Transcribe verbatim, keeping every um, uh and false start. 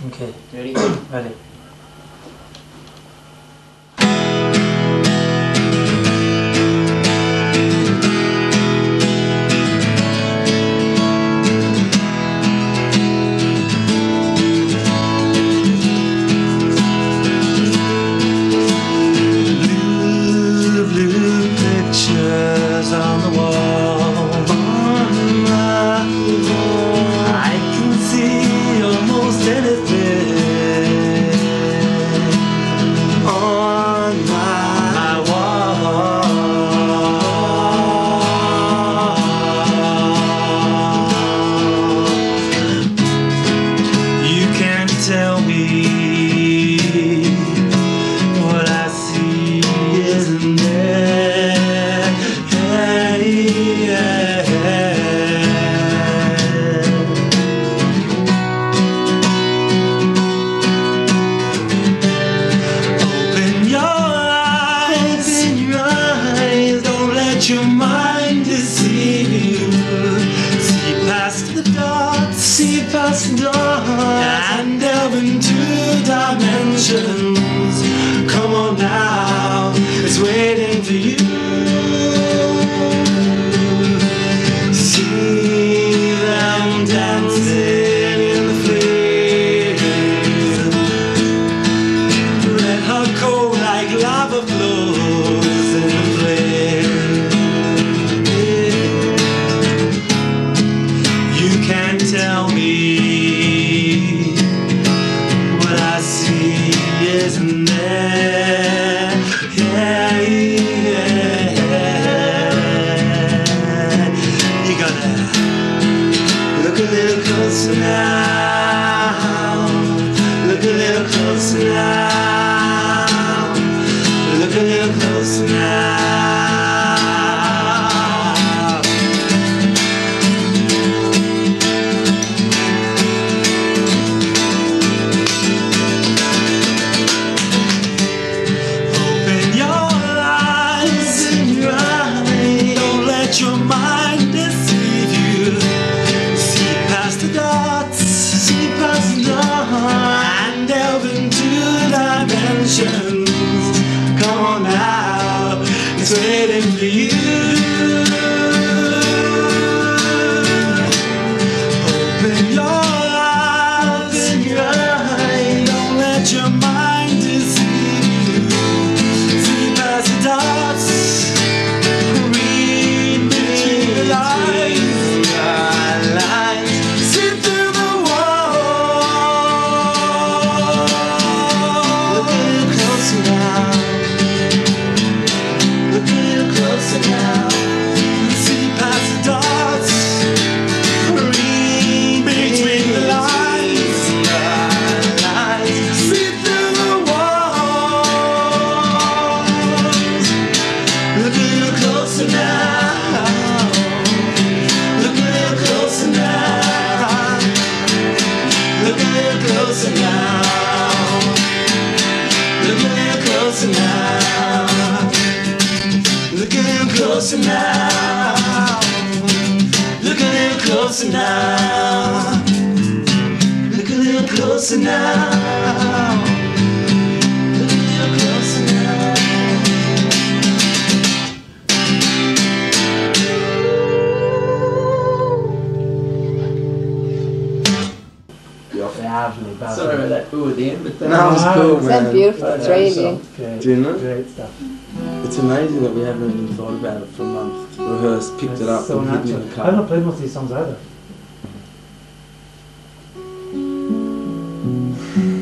Okay. Ready? Ready. Blue, blue pictures on the wall. On my wall, I can see almost anything. On my wall, you can't tell me what I see isn't there. Hey, yeah. Open your eyes, open your eyes, don't let your mind deceive you. See past the dots, see past the dots, and delve into dimensions. Come on now, it's waiting for you. See them dancing in the flames. Red hot cold like lava flows in the flame. You can't tell me what I see isn't there. Yeah, yeah. You gotta look a little closer now. Look a little closer now. Look a little closer now. Open your eyes and your eyes, don't let your mind deceive you. See past the dots, see past the dots, and delve into dimensions. Come on now, it's waiting for you. Open your eyes, open your eyes, don't let your mind deceive you. See past the dots, read between the lines, lines, see through the wall. Look a little closer now. Look a little closer now. See past the dots, read between the lines, lines, see through the walls. Look a little closer now. Look a little closer now. Look a little closer now. Look a little closer now. Look a little closer now. Look a little closer now. Look a little closer now. Look a little closer now. Lovely, bad. Sorry about that ooh at the end, but that That was cool, Sounds man. beautiful, it's really good. Great, Didn't it? great stuff. It's amazing that we haven't even thought about it for a month. Rehearsed, picked it up, It's so and hidden natural. in the I've not car. played most of these songs either.